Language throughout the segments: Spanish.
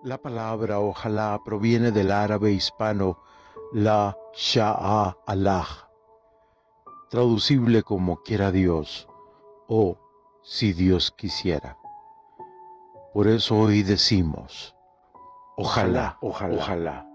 La palabra ojalá proviene del árabe hispano la sha'a Allah, traducible como quiera Dios o si Dios quisiera. Por eso hoy decimos, ojalá, ojalá,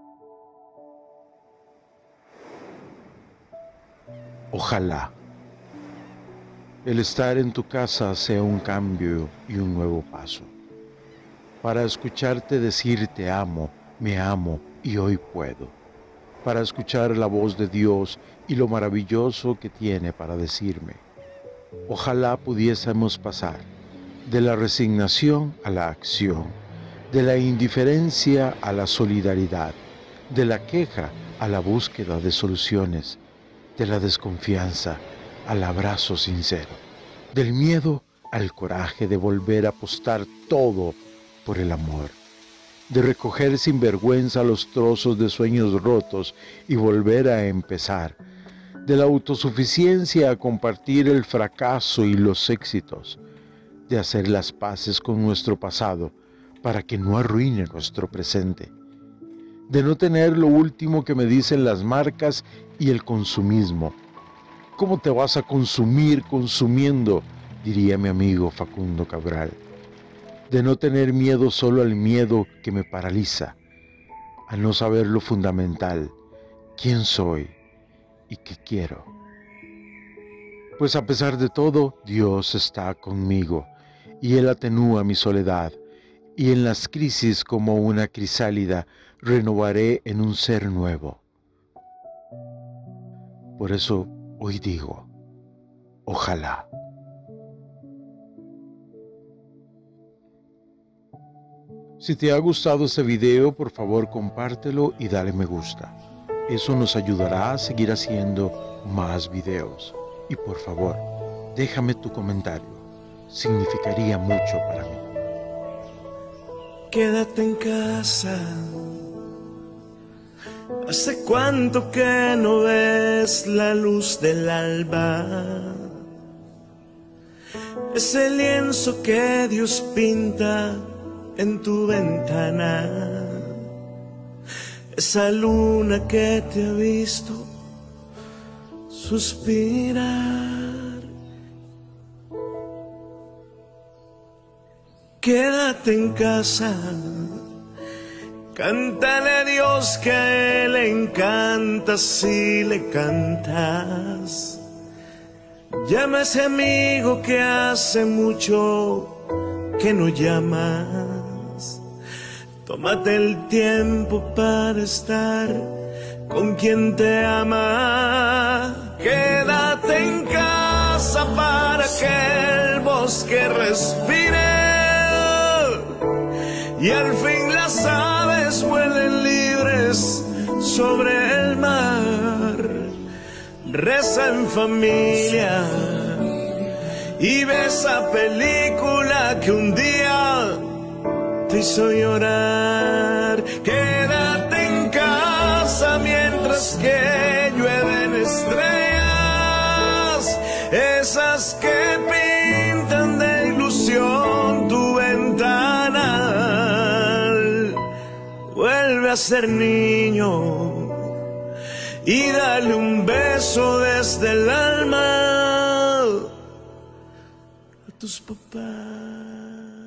ojalá. El estar en tu casa sea un cambio y un nuevo paso. Para escucharte decir te amo, me amo y hoy puedo. Para escuchar la voz de Dios y lo maravilloso que tiene para decirme. Ojalá pudiésemos pasar de la resignación a la acción, de la indiferencia a la solidaridad, de la queja a la búsqueda de soluciones, de la desconfianza al abrazo sincero, del miedo al coraje de volver a apostar todo por el amor, de recoger sin vergüenza los trozos de sueños rotos y volver a empezar, de la autosuficiencia a compartir el fracaso y los éxitos, de hacer las paces con nuestro pasado para que no arruine nuestro presente, de no tener lo último que me dicen las marcas y el consumismo. ¿Cómo te vas a consumir consumiendo?, diría mi amigo Facundo Cabral. De no tener miedo solo al miedo que me paraliza, a no saber lo fundamental, quién soy y qué quiero. Pues a pesar de todo, Dios está conmigo y Él atenúa mi soledad, y en las crisis como una crisálida renovaré en un ser nuevo. Por eso hoy digo, ojalá. Si te ha gustado este video, por favor compártelo y dale me gusta. Eso nos ayudará a seguir haciendo más videos. Y por favor, déjame tu comentario. Significaría mucho para mí. Quédate en casa. ¿Hace cuánto que no ves la luz del alba? Ese lienzo que Dios pinta en tu ventana, esa luna que te ha visto suspirar. Quédate en casa, cántale a Dios que a Él le encanta si le cantas. Llama a ese amigo que hace mucho que no llamas. Tómate el tiempo para estar con quien te ama. Quédate en casa para que el bosque respire y al fin las aves vuelen libres sobre el mar. Reza en familia y ve esa película que un día te hizo llorar. Quédate en casa mientras que llueven estrellas, esas que pintan de ilusión tu ventana. Vuelve a ser niño y dale un beso desde el alma a tus papás.